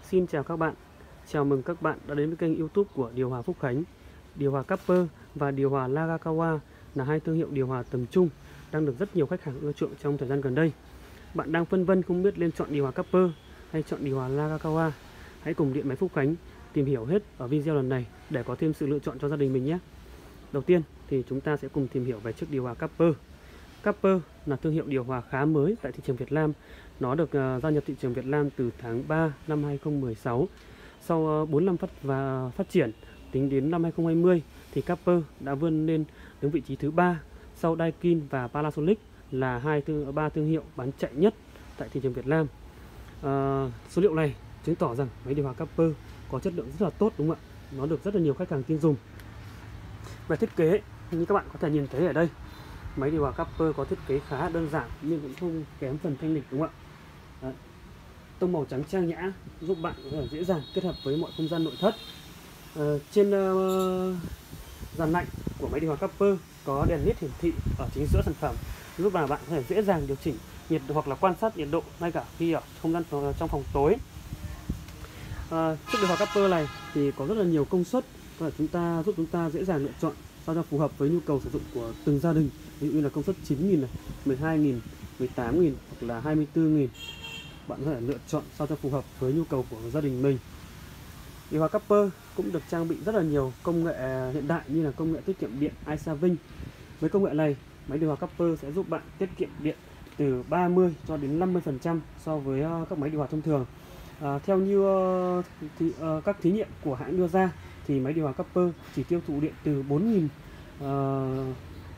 Xin chào các bạn. Chào mừng các bạn đã đến với kênh YouTube của điều hòa Phúc Khánh. Điều hòa Capper và điều hòa Nagakawa là hai thương hiệu điều hòa tầm trung đang được rất nhiều khách hàng ưa chuộng trong thời gian gần đây. Bạn đang phân vân không biết nên chọn điều hòa Capper hay chọn điều hòa Nagakawa? Hãy cùng Điện máy Phúc Khánh tìm hiểu hết ở video lần này để có thêm sự lựa chọn cho gia đình mình nhé. Đầu tiên thì chúng ta sẽ cùng tìm hiểu về chiếc điều hòa Capper. Capper là thương hiệu điều hòa khá mới tại thị trường Việt Nam. Nó được gia nhập thị trường Việt Nam từ tháng 3 năm 2016. Sau 4 năm phát triển, tính đến năm 2020 thì Capper đã vươn lên đứng vị trí thứ 3 sau Daikin và Panasonic là ba thương hiệu bán chạy nhất tại thị trường Việt Nam. Số liệu này chứng tỏ rằng máy điều hòa Capper có chất lượng rất là tốt, đúng không ạ? Nó được rất là nhiều khách hàng tin dùng. Về thiết kế, như các bạn có thể nhìn thấy ở đây, máy điều hòa Capper có thiết kế khá đơn giản nhưng cũng không kém phần thanh lịch, đúng không ạ? Đấy. Tông màu trắng trang nhã giúp bạn có thể dễ dàng kết hợp với mọi không gian nội thất. Trên dàn lạnh của máy điều hòa Capper có đèn led hiển thị ở chính giữa sản phẩm, giúp bạn có thể dễ dàng điều chỉnh nhiệt hoặc là quan sát nhiệt độ ngay cả khi ở không gian trong phòng tối. Chiếc điều hòa Capper này thì có rất là nhiều công suất và giúp chúng ta dễ dàng lựa chọn sao cho phù hợp với nhu cầu sử dụng của từng gia đình. Ví dụ như là công suất 9.000 này, 12.000, 18.000 hoặc là 24.000. Bạn có thể lựa chọn sao cho phù hợp với nhu cầu của gia đình mình. Điều hòa Capper cũng được trang bị rất là nhiều công nghệ hiện đại như là công nghệ tiết kiệm điện iSaving. Với công nghệ này, máy điều hòa Capper sẽ giúp bạn tiết kiệm điện từ 30 cho đến 50% so với các máy điều hòa thông thường. Theo như các thí nghiệm của hãng đưa ra thì máy điều hòa Capper chỉ tiêu thụ điện từ 4.000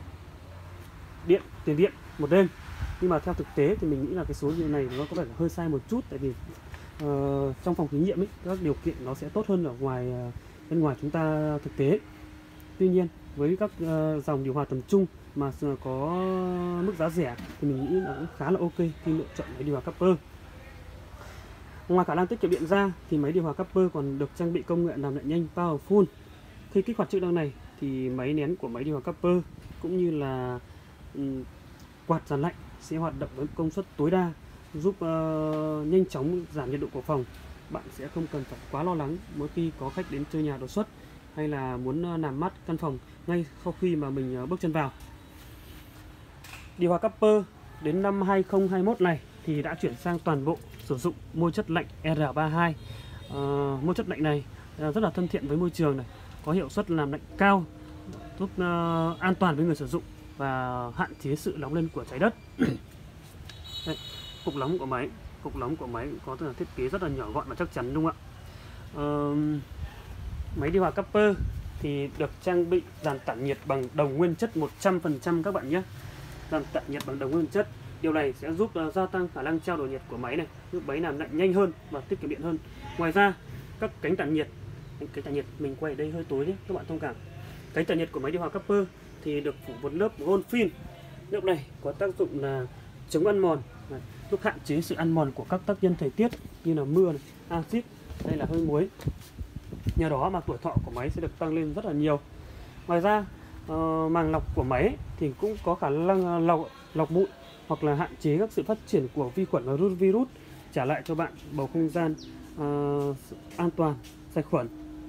tiền điện một đêm. Nhưng mà theo thực tế thì mình nghĩ là cái số liệu này nó có vẻ hơi sai một chút, tại vì trong phòng thí nghiệm ấy, các điều kiện nó sẽ tốt hơn ở bên ngoài chúng ta thực tế. Tuy nhiên với các dòng điều hòa tầm trung mà có mức giá rẻ thì mình nghĩ là cũng khá là ok khi lựa chọn máy điều hòa Capper. Ngoài khả năng tiết kiệm điện ra thì máy điều hòa Capper còn được trang bị công nghệ làm lạnh nhanh Powerful. Khi kích hoạt chức năng này thì máy nén của máy điều hòa Capper cũng như là quạt dàn lạnh sẽ hoạt động với công suất tối đa, giúp nhanh chóng giảm nhiệt độ của phòng. Bạn sẽ không cần phải quá lo lắng mỗi khi có khách đến chơi nhà đột xuất hay là muốn làm mát căn phòng ngay sau khi mà mình bước chân vào. Điều hòa Capper đến năm 2021 này thì đã chuyển sang toàn bộ sử dụng môi chất lạnh R32. Môi chất lạnh này rất là thân thiện với môi trường này, có hiệu suất làm lạnh cao, giúp an toàn với người sử dụng và hạn chế sự nóng lên của trái đất. Đây, cục nóng của máy có thiết kế rất là nhỏ gọn và chắc chắn, đúng không ạ? Máy điều hòa Capper thì được trang bị dàn tản nhiệt bằng đồng nguyên chất 100% các bạn nhé. Dàn tản nhiệt bằng đồng nguyên chất. Điều này sẽ giúp gia tăng khả năng trao đổi nhiệt của máy này, giúp máy làm lạnh nhanh hơn và tiết kiệm điện hơn. Ngoài ra, các cánh tản nhiệt mình quay ở đây hơi tối nhé, các bạn thông cảm. Cánh tản nhiệt của máy điều hòa Capper thì được phủ một lớp gold fin. Lớp này có tác dụng là chống ăn mòn, giúp hạn chế sự ăn mòn của các tác nhân thời tiết như là mưa, axit hay là hơi muối. Nhờ đó mà tuổi thọ của máy sẽ được tăng lên rất là nhiều. Ngoài ra, màng lọc của máy thì cũng có khả năng lọc bụi hoặc là hạn chế các sự phát triển của vi khuẩn và virus, trả lại cho bạn bầu không gian an toàn, sạch khuẩn.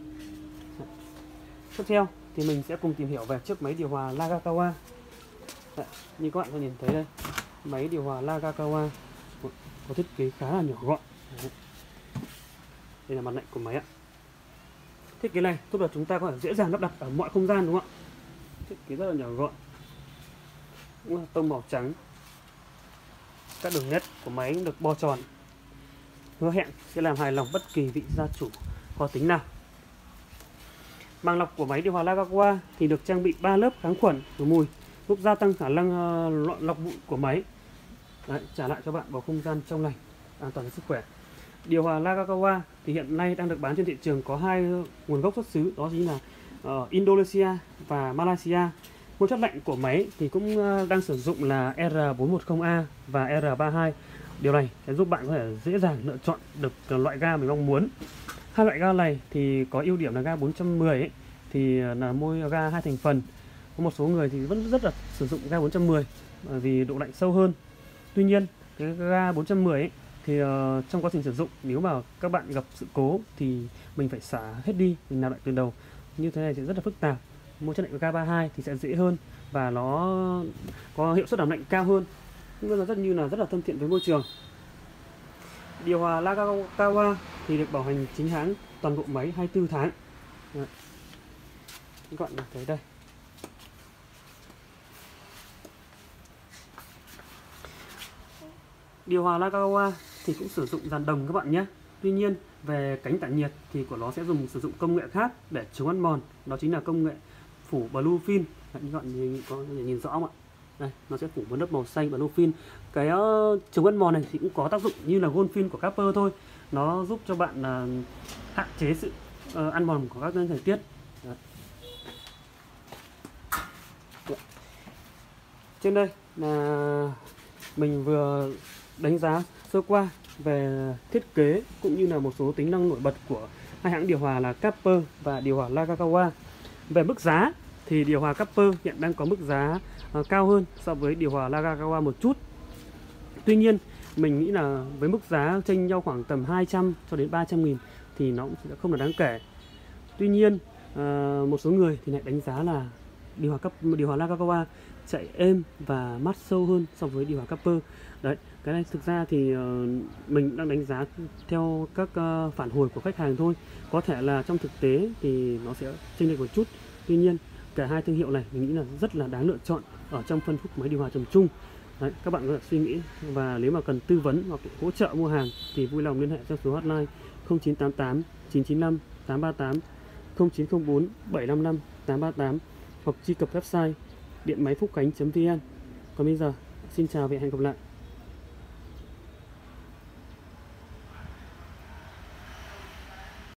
Tiếp theo thì mình sẽ cùng tìm hiểu về chiếc máy điều hòa Nagakawa. Như các bạn có nhìn thấy đây, máy điều hòa Nagakawa có thiết kế khá là nhỏ gọn. Đây là mặt lạnh của máy ạ. Thiết kế này giúp là chúng ta có thể dễ dàng lắp đặt ở mọi không gian, đúng không ạ? Thiết kế rất là nhỏ gọn, tông màu trắng. Các đường nét của máy được bo tròn, hứa hẹn sẽ làm hài lòng bất kỳ vị gia chủ khó tính nào. Màng lọc của máy điều hòa Nagakawa thì được trang bị 3 lớp kháng khuẩn khử mùi, giúp gia tăng khả năng lọc bụi của máy. Đấy, trả lại cho bạn bầu không gian trong lành, an toàn cho sức khỏe. Điều hòa Nagakawa thì hiện nay đang được bán trên thị trường có hai nguồn gốc xuất xứ, đó chính là Indonesia và Malaysia. Môi chất lạnh của máy thì cũng đang sử dụng là R410A và R32. Điều này sẽ giúp bạn có thể dễ dàng lựa chọn được loại ga mình mong muốn. Hai loại ga này thì có ưu điểm là ga 410 ấy, thì là môi ga 2 thành phần. Có một số người thì vẫn rất là sử dụng ga 410 vì độ lạnh sâu hơn. Tuy nhiên cái ga 410 ấy, thì trong quá trình sử dụng nếu mà các bạn gặp sự cố thì mình phải xả hết đi, mình làm lại từ đầu, như thế này sẽ rất là phức tạp. Mua chất lạnh K32 thì sẽ dễ hơn và nó có hiệu suất đảm lạnh cao hơn, cũng rất là thân thiện với môi trường. Điều hòa Nagakawa thì được bảo hành chính hãng toàn bộ máy 24 tháng. Đấy. Các bạn thấy đây. Điều hòa Nagakawa thì cũng sử dụng dàn đồng các bạn nhé. Tuy nhiên về cánh tản nhiệt thì của nó sẽ sử dụng công nghệ khác để chống ăn mòn, đó chính là công nghệ phủ blue fin. Đấy, các bạn có thể nhìn rõ không ạ? Đây, nó sẽ phủ một lớp màu xanh blue fin. Cái chống ăn mòn này thì cũng có tác dụng như là gold fin của Capper thôi. Nó giúp cho bạn hạn chế sự ăn mòn của các thời tiết. Đấy. Trên đây là mình vừa đánh giá sơ qua về thiết kế cũng như là một số tính năng nổi bật của hai hãng điều hòa là Capper và điều hòa Nagakawa. Về mức giá thì điều hòa Capper hiện đang có mức giá cao hơn so với điều hòa Nagakawa một chút. Tuy nhiên mình nghĩ là với mức giá chênh nhau khoảng tầm 200 cho đến 300 nghìn thì nó cũng sẽ không là đáng kể. Tuy nhiên một số người thì lại đánh giá là điều hòa Nagakawa chạy êm và mát sâu hơn so với điều hòa Capper. Đấy, cái này thực ra thì mình đang đánh giá theo các phản hồi của khách hàng thôi. Có thể là trong thực tế thì nó sẽ chênh lệch một chút. Tuy nhiên cả hai thương hiệu này mình nghĩ là rất là đáng lựa chọn ở trong phân khúc máy điều hòa tầm trung. Đấy, các bạn có thể suy nghĩ, và nếu mà cần tư vấn hoặc hỗ trợ mua hàng thì vui lòng liên hệ theo số hotline 0988 995 838, 0904 755 838 hoặc truy cập website điện máy phúc khánh.vn. Còn bây giờ xin chào và hẹn gặp lại.